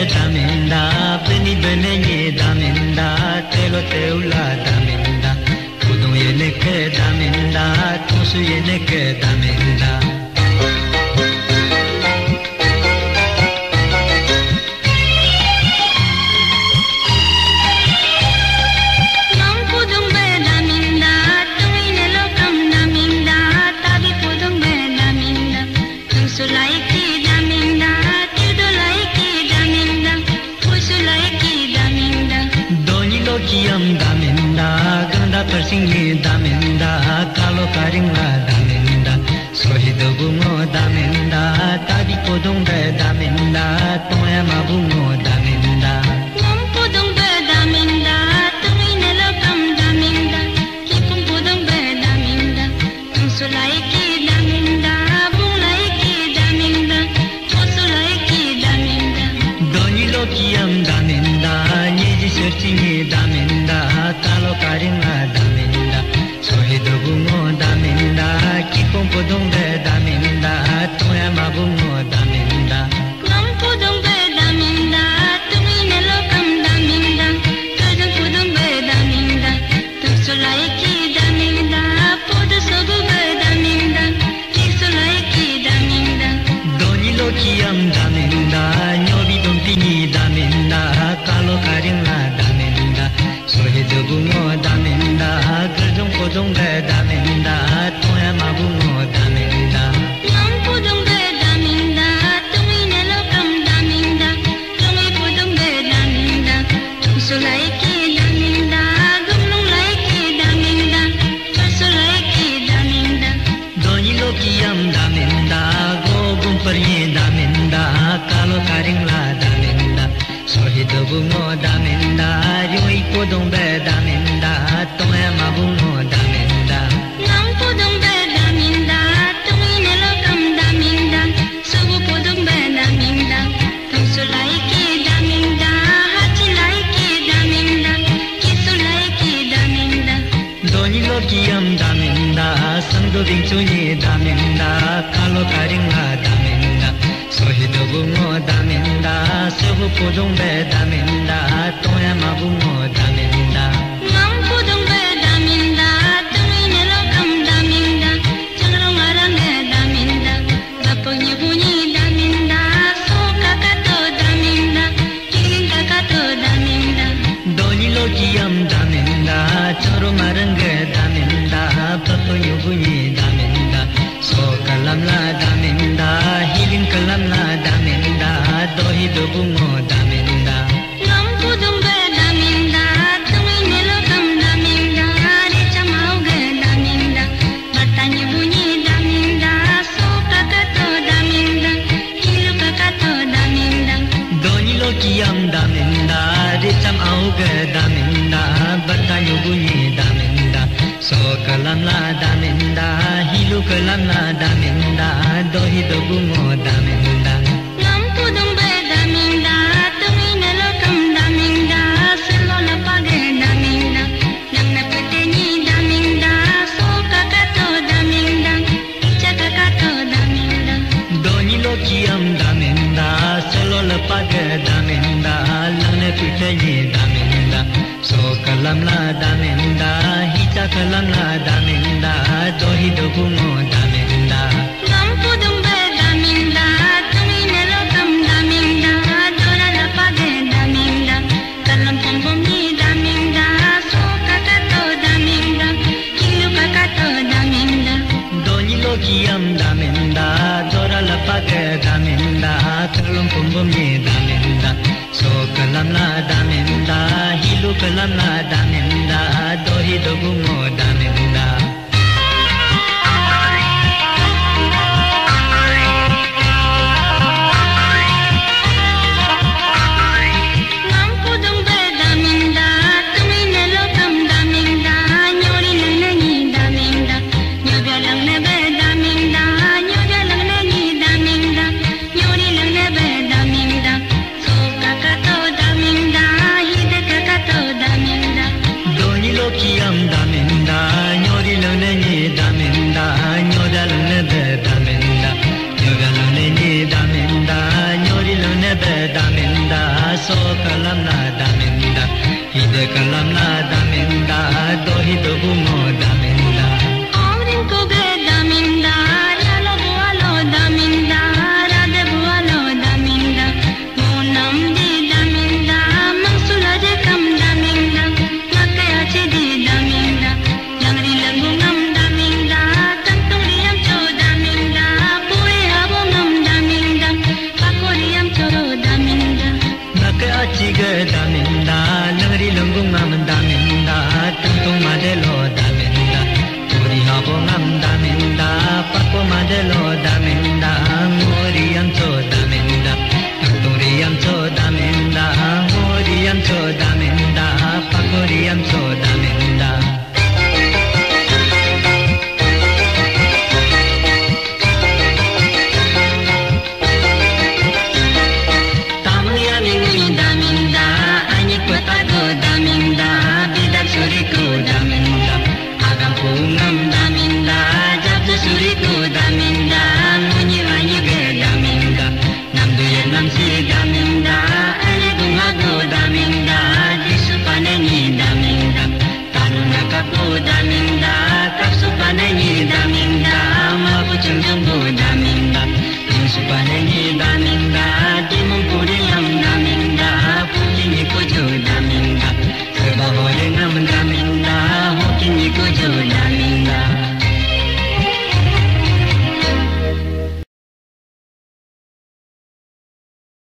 daminda, beni benenye daminda, telo teula daminda, pudung yeneke daminda, tusu yeneke daminda. Persingi daminda, kalo karingla daminda, sohido bungo daminda, tadi podong be daminda, toya mabungo daminda. Ngom podong be daminda, tungi nelokam daminda, kipung podong be daminda, sulai ki daminda, bulai ki daminda, sulai ki daminda. Doni lokiyam daminda, nyeji searchingi daminda, kalo karingla daminda, sohido bungo daminda, kipong podong be daminda, toya mabungo daminda. Ngom podong be daminda, tungi nelokam daminda, kadang podong be daminda, sulai ki daminda, podo sogo be daminda, sulai ki daminda. Doni lokiyam daminda, nyobi dompingi daminda, kalo karingla daminda, sohido bungo daminda, gerjong podong be daminda, toya mabungo daminda. Ngom podong be daminda, tungi nelokam daminda, tungi podong be daminda, sulai ki daminda, gumnong lai ki daminda, sulai ki daminda. Doni lokiyam daminda, gogum perye daminda, kalo karingla daminda, sohido bungo daminda, ryoi podong be daminda, toya mabungo daminda. Ngom podong be daminda, tungi nelokam daminda, sugu podong be daminda, sulai ki daminda, hachi lai ki daminda, sulai ki daminda. Doni lokiyam daminda, sangdo bingchunye daminda, kalo karingla daminda, sohido bungo daminda, sugu podong be daminda, toya mabungo daminda. Ngom podong be daminda, tungi nelokam daminda, cenderung arang be daminda, gapongnya bunyi daminda, so kakato daminda, kiring kakato daminda. Doni lokiyam daminda, choro marangge daminda, papoyo bunyi daminda, so kalamla daminda, hilin kalamla daminda, dohi do bungo daminda. Ngom podong be daminda, tungi nelokam daminda, reca mau ge daminda, bertanya bunyi daminda, so kakato daminda, hilu kakato daminda. Doni lokiyam daminda, ricam auge daminda, bertanya bunyi daminda, so kalamla daminda, hilu kalamla daminda, dohi do bungo daminda. Ngom podong be daminda, tungi nelokam daminda, selola page daminda, nang napetenyi daminda, so kakato daminda, ica kakato daminda. Doni lokiyam daminda, selo lepage daminda, langne pitenye daminda, so kalamla daminda, hica kalamla daminda, dohi do bungo daminda. Ngom podong be daminda, tungi nelokam daminda, dora la page daminda, kalam pombomni daminda, so kakato daminda, hilu kakato daminda. Doni lokiyam daminda, dora lepage daminda, kalum pumbumye daminda, so kalamla daminda, hilu kalamla daminda, dohi do bungo daminda. Ngom podong be daminda, tungi nelokam daminda, nyori lang nanyi daminda, nyobya lang nebe daminda, nyobya lang nanyi daminda, nyori lang nebe daminda, so kakato daminda, hide kakato daminda. Doni lokiyam daminda, nyori so kalam na daminda hide kalam na daminda do hidobu mo daminda Ha-Riangko ge daminda lalo bualo daminda rade bualo daminda monam di daminda mangsula je kam daminda makaya che di daminda langri langungam daminda tantung riam cho daminda puri habongam daminda pakoriam choro daminda nakaya chiga daminda langri langungam daminda tantung madelo daminda puri habongam daminda pako madelo daminda ngoriam cho daminda tantung riam cho daminda ngoriam cho daminda pakoriam cho daminda daminda anyik petago daminda bidak suriku daminda agam pungam daminda jabdu suriku daminda munyi anyige daminda namdu yenam si daminda ali bungago daminda disupaneni daminda tanuna kapu daminda kapsupaneni daminda mabucungbu daminda insupaneni daminda dimumpuriyam daminda putini kuju daminda sebab oleh ngam daminda hokini kuju daminda